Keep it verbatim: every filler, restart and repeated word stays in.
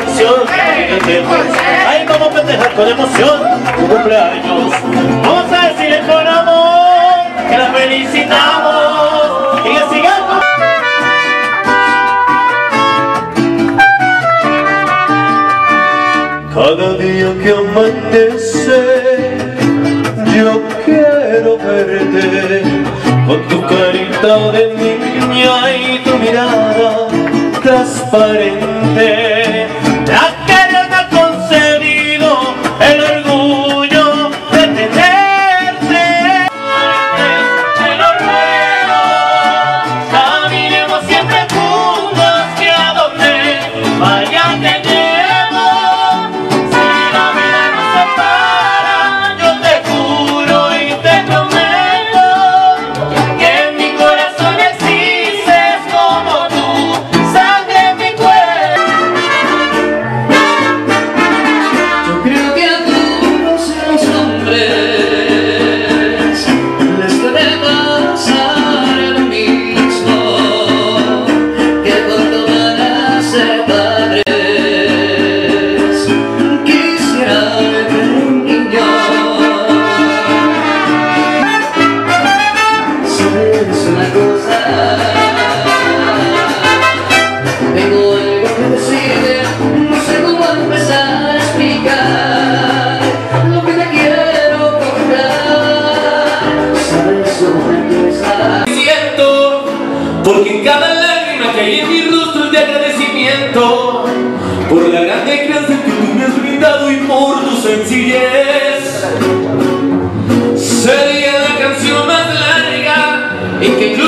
canción. Ahí vamos a festejar con emoción tu cumpleaños. Vamos a decirle con amor que la felicitamos y que sigamos. Cada día que amanece yo quiero verte con tu carita de niña y tu mirada transparente, la que Dios me ha concedido el orgullo de tenerte. Te lo ruego, caminemos siempre juntos, que a donde vaya te llevo. Si la vida nos separa, yo te juro y te prometo que en mi corazón existes como tú, sangre en mi cuerpo. Yo creo que a todos los hombres les debe pasar lo mismo, que cuando van a ser padres quisieran ver un niño. ¿Sabes una cosa? Tengo algo que decirte, no sé cómo empezar a explicar lo que te quiero contar. ¿Sabes una cosa? Siento, porque en cada lágrima que hay en mi rostro es de agradecimiento por la grande gracia que tú me has brindado y por tu sencillez. Sería la canción más larga en que yo